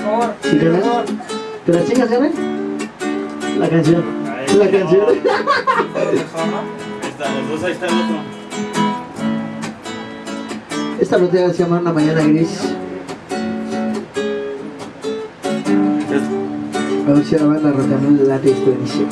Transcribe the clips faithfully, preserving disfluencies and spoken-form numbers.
favor. ¿Sí, Por Carmen? favor. ¿Te la chicas, Carmen? La canción. Ahí La está, canción. por favor, ¿no? Ahí están los dos, ahí está el otro. Esta botella se llama Una Mañana Gris. A ver si la banda Rotamil late esta edición.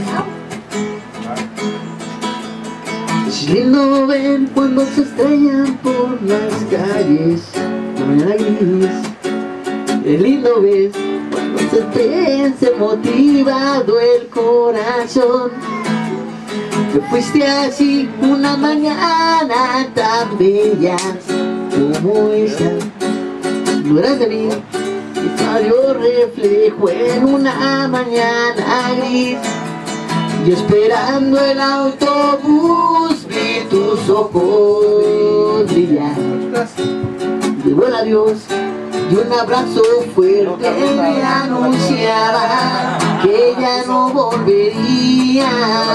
Es lindo ver cuando se estrellan por las calles. Una mañana gris. Es lindo ver cuando se piensa motivado el corazón. Que fuiste así una mañana tan bella como esta. No eras de mí, y salió reflejo en una mañana gris. Y esperando el autobús vi tus ojos brillar. Llegó el adiós y un abrazo fuerte me anunciaba que ya no volverías.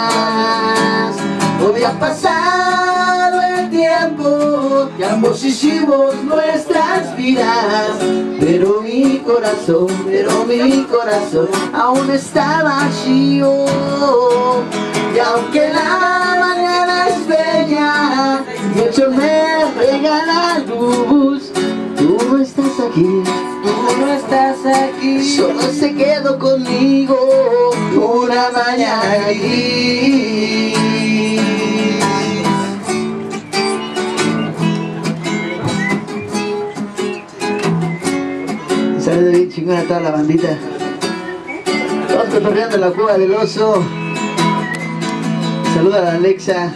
Hoy ha pasado el tiempo y ambos hicimos nuestras vidas, pero mi corazón, pero mi corazón aún está vacío. Y aunque la mañana es bella y el sol me regala luz, tú no estás aquí, tú no estás aquí. Solo se quedó conmigo una mañana gris. Saludos bien chingón a toda la bandita. Vamos cotorreando la cueva del oso. Saluda a la Alexa,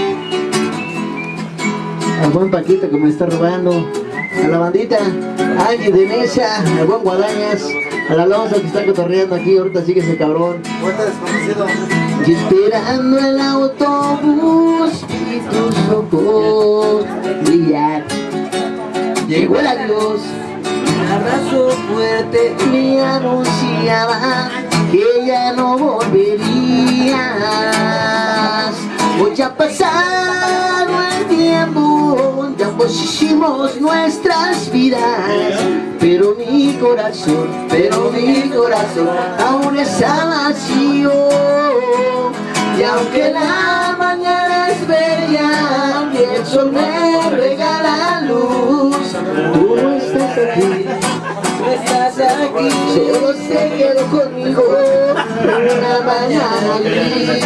al buen Paquito que me está robando, a la bandita, a Angie de Mesa, al buen Guadañas, al Alonso que está cotorreando aquí, ahorita sigue ese cabrón. Puerta desconocido. Y esperando el autobús y tus ojos brillar. Llegó el adiós, un abrazo fuerte me anunciaba que ya no volverías. Hoy ha pasado el tiempo, ya ambos hicimos nuestras vidas, pero mi corazón, pero mi corazón aún está vacío. Y aunque la mañana es bella y el sol me regala luz, tú no estás aquí, no estás aquí. Solo se quedó conmigo una mañana gris.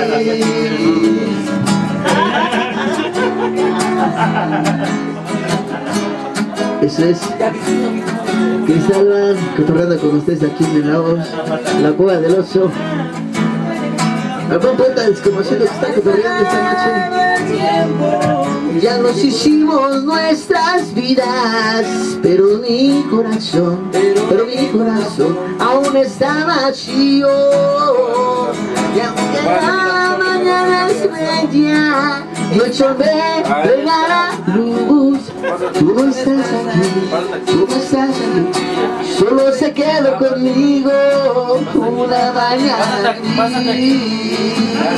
Eso es. Cristal, cotorreando con ustedes aquí en la voz, la cueva del oso. Al buen poeta desconocido que está cotorreando esta noche. Ya nos hicimos nuestras vidas, pero mi corazón, pero mi corazón aún está vacío. Y aunque la mañana es bella y el sol me regala luz, tú no estás aquí, tú no estás aquí. Solo se quedó conmigo una mañana gris.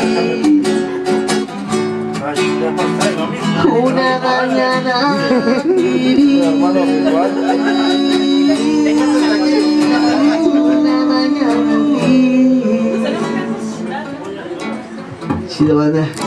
Una mañana gris. Una mañana gris. Chido, banda.